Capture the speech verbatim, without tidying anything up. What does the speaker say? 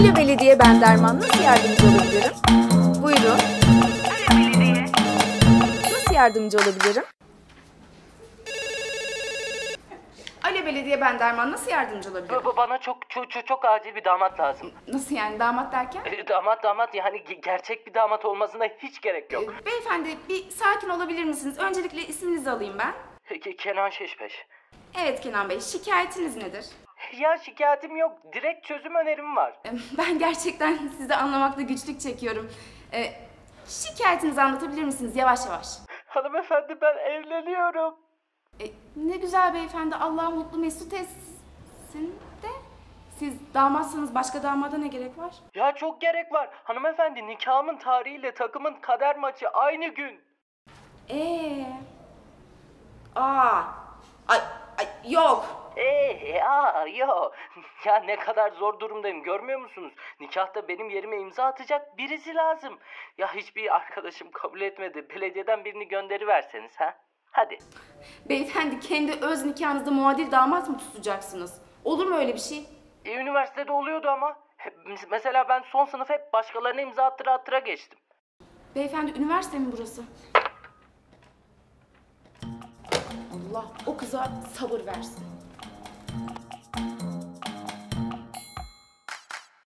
Alo Belediye, ben Derman. Nasıl yardımcı olabilirim? Buyurun. Alo Belediye. Nasıl yardımcı olabilirim? Alo Belediye, ben Derman. Nasıl yardımcı olabilirim? B- bana çok çok çok çok acil bir damat lazım. Nasıl yani, damat derken? E, damat damat yani ge- gerçek bir damat olmasına hiç gerek yok. Ee, Beyefendi, bir sakin olabilir misiniz? Öncelikle isminizi alayım ben. Ke- Kenan Şişbeş. Evet Kenan Bey, şikayetiniz nedir? Ya şikayetim yok. Direkt çözüm önerim var. Ee, Ben gerçekten sizi anlamakta güçlük çekiyorum. Ee, şikayetinizi anlatabilir misiniz yavaş yavaş? Hanımefendi, ben evleniyorum. Ee, ne güzel beyefendi, Allah mutlu mesut etsin de. Siz damatsanız başka damada ne gerek var? Ya çok gerek var. Hanımefendi, nikahımın tarihiyle takımın kader maçı aynı gün. Ee, aa, ay, ay yok. Eee aa yo. Ya ne kadar zor durumdayım, görmüyor musunuz? Nikahta benim yerime imza atacak birisi lazım. Ya hiçbir arkadaşım kabul etmedi. Belediyeden birini gönderiverseniz ha. Hadi. Beyefendi, kendi öz nikahınızda muadil damat mı tutacaksınız? Olur mu öyle bir şey? E, üniversitede oluyordu ama. Hep- Mesela ben son sınıf hep başkalarına imza attıra attıra geçtim. Beyefendi, üniversite mi burası? Allah o kıza sabır versin.